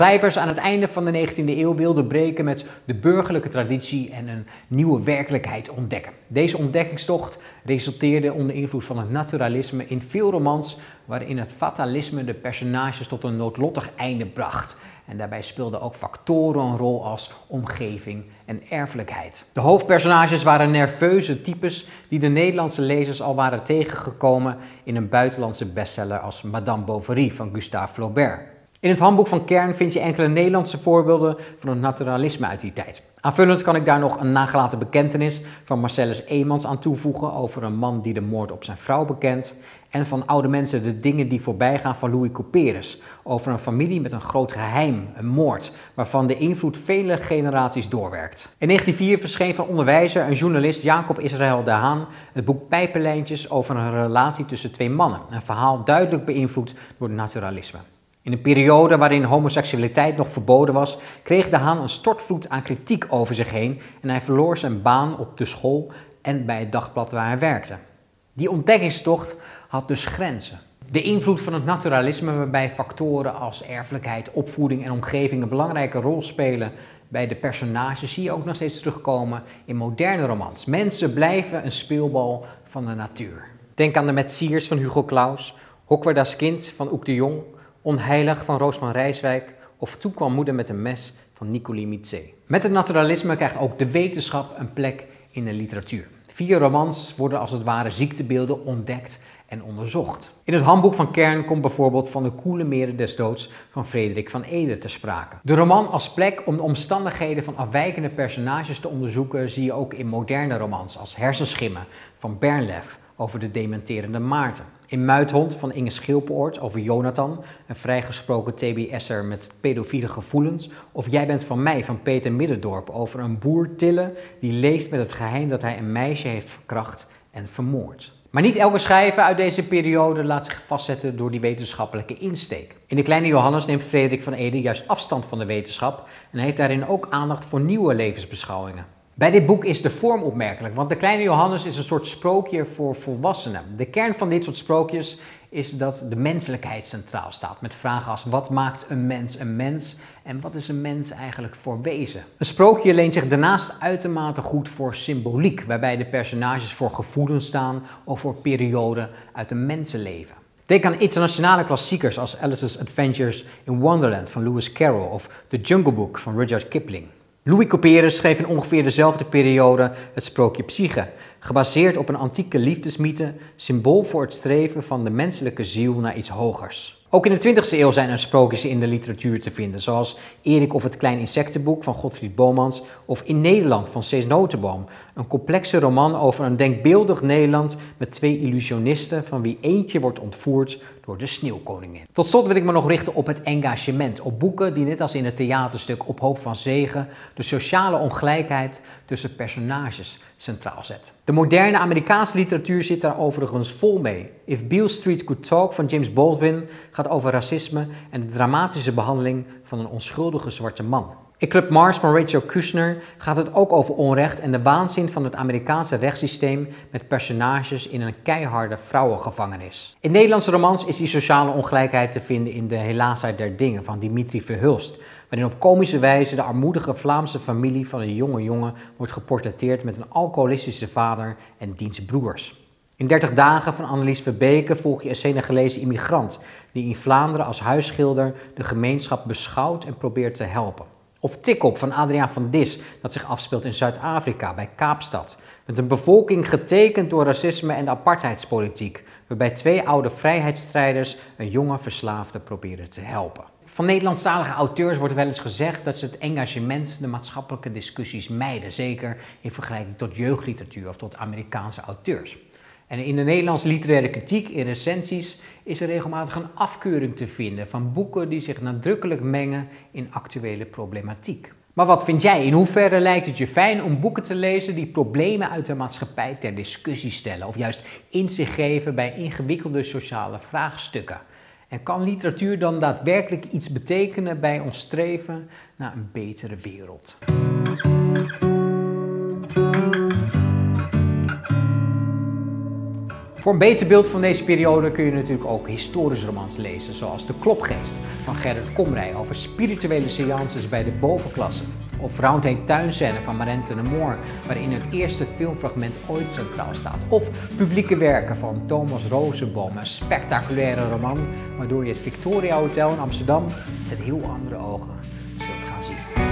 schrijvers aan het einde van de 19e eeuw wilden breken met de burgerlijke traditie en een nieuwe werkelijkheid ontdekken. Deze ontdekkingstocht resulteerde onder invloed van het naturalisme in veel romans waarin het fatalisme de personages tot een noodlottig einde bracht. En daarbij speelden ook factoren een rol als omgeving en erfelijkheid. De hoofdpersonages waren nerveuze types die de Nederlandse lezers al waren tegengekomen in een buitenlandse bestseller als Madame Bovary van Gustave Flaubert. In het handboek van Kern vind je enkele Nederlandse voorbeelden van het naturalisme uit die tijd. Aanvullend kan ik daar nog een nagelaten bekentenis van Marcellus Eemans aan toevoegen over een man die de moord op zijn vrouw bekent. En van Oude mensen de dingen die voorbij gaan van Louis Couperus over een familie met een groot geheim, een moord, waarvan de invloed vele generaties doorwerkt. In 1904 verscheen van onderwijzer en journalist Jacob Israël de Haan het boek Pijpenlijntjes over een relatie tussen twee mannen. Een verhaal duidelijk beïnvloed door het naturalisme. In een periode waarin homoseksualiteit nog verboden was, kreeg de Haan een stortvloed aan kritiek over zich heen en hij verloor zijn baan op de school en bij het dagblad waar hij werkte. Die ontdekkingstocht had dus grenzen. De invloed van het naturalisme, waarbij factoren als erfelijkheid, opvoeding en omgeving een belangrijke rol spelen bij de personages, zie je ook nog steeds terugkomen in moderne romans. Mensen blijven een speelbal van de natuur. Denk aan de Metziers van Hugo Claus, Hokwerda's kind van Oek de Jong, Onheilig van Roos van Rijswijk of Toen kwam moeder met een mes van Nicolie Mitzé. Met het naturalisme krijgt ook de wetenschap een plek in de literatuur. Via romans worden als het ware ziektebeelden ontdekt en onderzocht. In het handboek van Kern komt bijvoorbeeld Van de koele meren des doods van Frederik van Eeden ter sprake. De roman als plek om de omstandigheden van afwijkende personages te onderzoeken zie je ook in moderne romans als Hersenschimmen van Bernlef over de dementerende Maarten. In Muithond van Inge Schilpeoort over Jonathan, een vrijgesproken TBS'er met pedofiele gevoelens. Of Jij bent van mij van Peter Middendorp over een boer Tille die leeft met het geheim dat hij een meisje heeft verkracht en vermoord. Maar niet elke schrijver uit deze periode laat zich vastzetten door die wetenschappelijke insteek. In De Kleine Johannes neemt Frederik van Eeden juist afstand van de wetenschap en heeft daarin ook aandacht voor nieuwe levensbeschouwingen. Bij dit boek is de vorm opmerkelijk, want De Kleine Johannes is een soort sprookje voor volwassenen. De kern van dit soort sprookjes is dat de menselijkheid centraal staat, met vragen als wat maakt een mens en wat is een mens eigenlijk voor wezen. Een sprookje leent zich daarnaast uitermate goed voor symboliek, waarbij de personages voor gevoelens staan of voor perioden uit een mensenleven. Denk aan internationale klassiekers als Alice's Adventures in Wonderland van Lewis Carroll of The Jungle Book van Rudyard Kipling. Louis Couperus schreef in ongeveer dezelfde periode het sprookje Psyche, gebaseerd op een antieke liefdesmythe, symbool voor het streven van de menselijke ziel naar iets hogers. Ook in de 20e eeuw zijn er sprookjes in de literatuur te vinden, zoals Erik of het Klein Insectenboek van Godfried Bomans of In Nederland van Cees Notenboom, een complexe roman over een denkbeeldig Nederland met twee illusionisten van wie eentje wordt ontvoerd door de Sneeuwkoningin. Tot slot wil ik me nog richten op het engagement, op boeken die net als in het theaterstuk Op hoop van zegen de sociale ongelijkheid tussen personages centraal zet. De moderne Amerikaanse literatuur zit daar overigens vol mee. If Beale Street Could Talk van James Baldwin gaat over racisme en de dramatische behandeling van een onschuldige zwarte man. In Club Mars van Rachel Kushner gaat het ook over onrecht en de waanzin van het Amerikaanse rechtssysteem met personages in een keiharde vrouwengevangenis. In Nederlandse romans is die sociale ongelijkheid te vinden in De Helaasheid der Dingen van Dimitri Verhulst, waarin op komische wijze de armoedige Vlaamse familie van een jonge jongen wordt geportretteerd met een alcoholistische vader en diens broers. In 30 dagen van Annelies Verbeke volg je een Senegalese immigrant die in Vlaanderen als huisschilder de gemeenschap beschouwt en probeert te helpen. Of Tikop van Adriaan van Dis, dat zich afspeelt in Zuid-Afrika, bij Kaapstad. Met een bevolking getekend door racisme en de apartheidspolitiek, waarbij twee oude vrijheidsstrijders een jonge verslaafde proberen te helpen. Van Nederlandstalige auteurs wordt wel eens gezegd dat ze het engagement, de maatschappelijke discussies mijden, zeker in vergelijking tot jeugdliteratuur of tot Amerikaanse auteurs. En in de Nederlandse literaire kritiek, in recensies, is er regelmatig een afkeuring te vinden van boeken die zich nadrukkelijk mengen in actuele problematiek. Maar wat vind jij? In hoeverre lijkt het je fijn om boeken te lezen die problemen uit de maatschappij ter discussie stellen of juist inzicht geven bij ingewikkelde sociale vraagstukken? En kan literatuur dan daadwerkelijk iets betekenen bij ons streven naar een betere wereld? Voor een beter beeld van deze periode kun je natuurlijk ook historische romans lezen, zoals De Klopgeest van Gerrit Komrij over spirituele seances bij de bovenklasse. Of Roundhay Tuinscène van Marente de Moor, waarin het eerste filmfragment ooit centraal staat. Of Publieke Werken van Thomas Rosenboom, een spectaculaire roman waardoor je het Victoria Hotel in Amsterdam met heel andere ogen zult gaan zien.